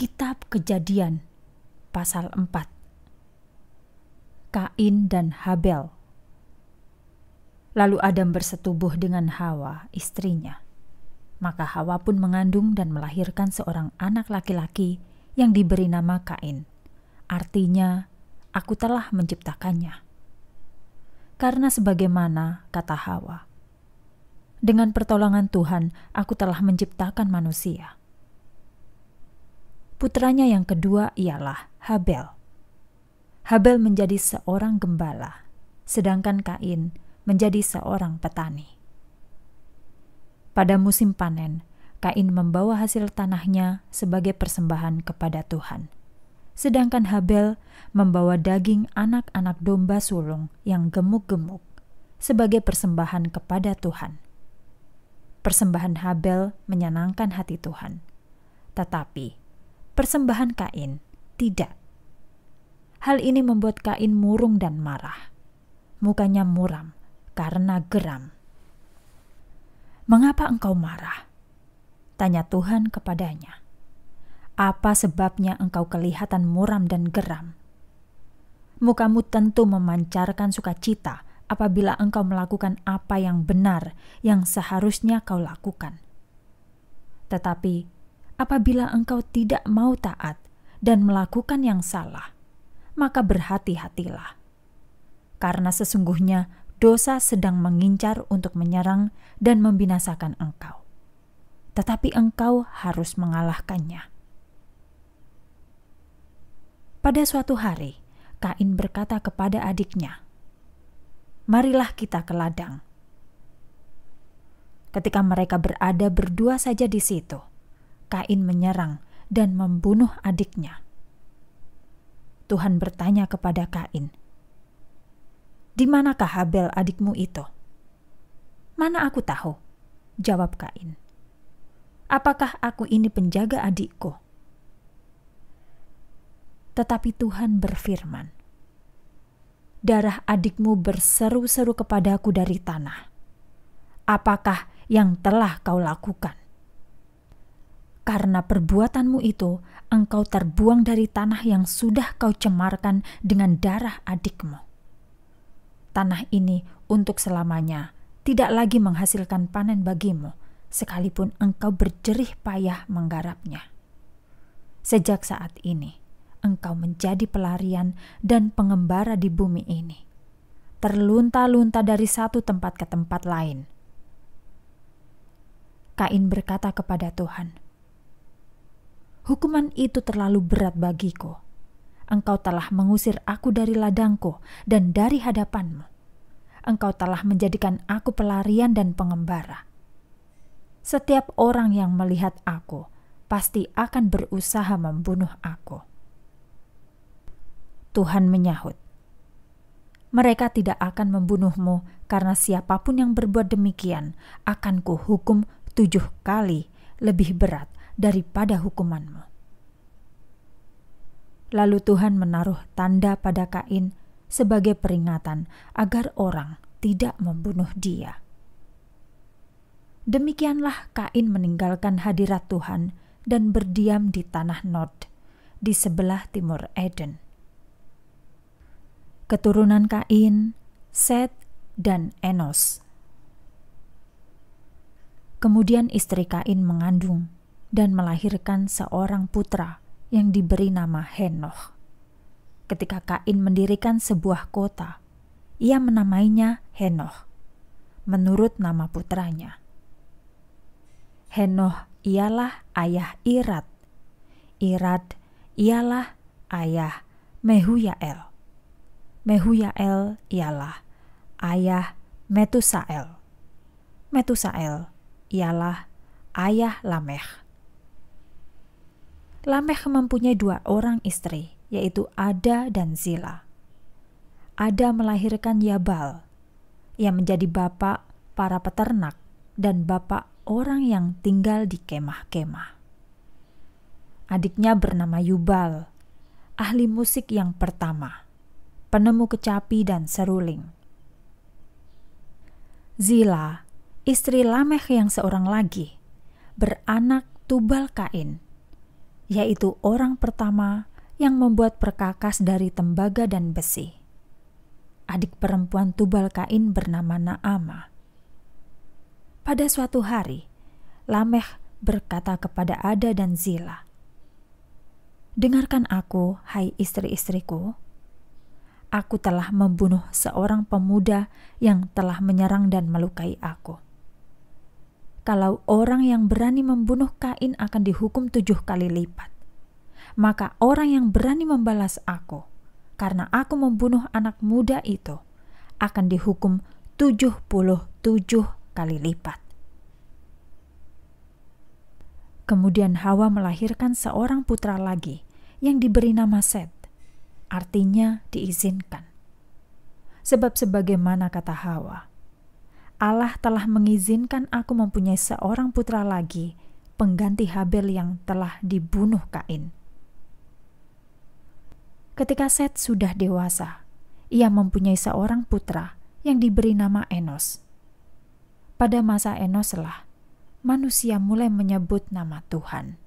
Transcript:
Kitab Kejadian pasal 4. Kain dan Habel. Lalu Adam bersetubuh dengan Hawa, istrinya. Maka Hawa pun mengandung dan melahirkan seorang anak laki-laki yang diberi nama Kain. Artinya, aku telah menciptakannya. Karena sebagaimana kata Hawa, dengan pertolongan Tuhan aku telah menciptakan manusia. Putranya yang kedua ialah Habel. Habel menjadi seorang gembala, sedangkan Kain menjadi seorang petani. Pada musim panen, Kain membawa hasil tanahnya sebagai persembahan kepada Tuhan, sedangkan Habel membawa daging anak-anak domba sulung yang gemuk-gemuk sebagai persembahan kepada Tuhan. Persembahan Habel menyenangkan hati Tuhan, tetapi persembahan Kain tidak. Hal ini membuat Kain murung dan marah. Mukanya muram karena geram. "Mengapa engkau marah?" tanya Tuhan kepadanya. "Apa sebabnya engkau kelihatan muram dan geram? Mukamu tentu memancarkan sukacita apabila engkau melakukan apa yang benar yang seharusnya kau lakukan. Tetapi apabila engkau tidak mau taat dan melakukan yang salah, maka berhati-hatilah. Karena sesungguhnya dosa sedang mengincar untuk menyerang dan membinasakan engkau. Tetapi engkau harus mengalahkannya." Pada suatu hari, Kain berkata kepada adiknya, "Marilah kita ke ladang." Ketika mereka berada berdua saja di situ, Kain menyerang dan membunuh adiknya. Tuhan bertanya kepada Kain, "Di manakah Habel adikmu itu?" "Mana aku tahu," jawab Kain. "Apakah aku ini penjaga adikku?" Tetapi Tuhan berfirman, "Darah adikmu berseru-seru kepadaku dari tanah. Apakah yang telah kau lakukan? Karena perbuatanmu itu, engkau terbuang dari tanah yang sudah kau cemarkan dengan darah adikmu. Tanah ini untuk selamanya tidak lagi menghasilkan panen bagimu, sekalipun engkau berjerih payah menggarapnya. Sejak saat ini, engkau menjadi pelarian dan pengembara di bumi ini, terlunta-lunta dari satu tempat ke tempat lain." Kain berkata kepada Tuhan, "Hukuman itu terlalu berat bagiku. Engkau telah mengusir aku dari ladangku dan dari hadapanmu. Engkau telah menjadikan aku pelarian dan pengembara. Setiap orang yang melihat aku pasti akan berusaha membunuh aku." Tuhan menyahut, "Mereka tidak akan membunuhmu, karena siapapun yang berbuat demikian akan kuhukum 7 kali lebih berat daripada hukumanmu." Lalu Tuhan menaruh tanda pada Kain sebagai peringatan agar orang tidak membunuh dia. Demikianlah Kain meninggalkan hadirat Tuhan dan berdiam di tanah Nod, di sebelah timur Eden. Keturunan Kain, Set, dan Enos. Kemudian istri Kain mengandung dan melahirkan seorang putra yang diberi nama Henoh. Ketika Kain mendirikan sebuah kota, ia menamainya Henoh, menurut nama putranya. Henoh ialah ayah Irad. Irad ialah ayah Mehuyael. Mehuyael ialah ayah Metusael. Metusael ialah ayah Lamekh. Lamekh mempunyai 2 orang istri, yaitu Ada dan Zila. Ada melahirkan Yabal, yang menjadi bapak para peternak dan bapak orang yang tinggal di kemah-kemah. Adiknya bernama Yubal, ahli musik yang pertama, penemu kecapi dan seruling. Zila, istri Lamekh yang seorang lagi, beranak Tubal Kain. yaitu orang pertama yang membuat perkakas dari tembaga dan besi. Adik perempuan Tubal Kain bernama Naamah. Pada suatu hari, Lamekh berkata kepada Ada dan Zila, "Dengarkan aku, hai istri-istriku. Aku telah membunuh seorang pemuda yang telah menyerang dan melukai aku. Kalau orang yang berani membunuh Kain akan dihukum 7 kali lipat, maka orang yang berani membalas aku, karena aku membunuh anak muda itu, akan dihukum 77 kali lipat." Kemudian Hawa melahirkan seorang putra lagi yang diberi nama Set, artinya diizinkan. Sebab sebagaimana kata Hawa, Allah telah mengizinkan aku mempunyai seorang putra lagi, pengganti Habel yang telah dibunuh Kain. Ketika Set sudah dewasa, ia mempunyai seorang putra yang diberi nama Enos. Pada masa Enoslah manusia mulai menyebut nama Tuhan.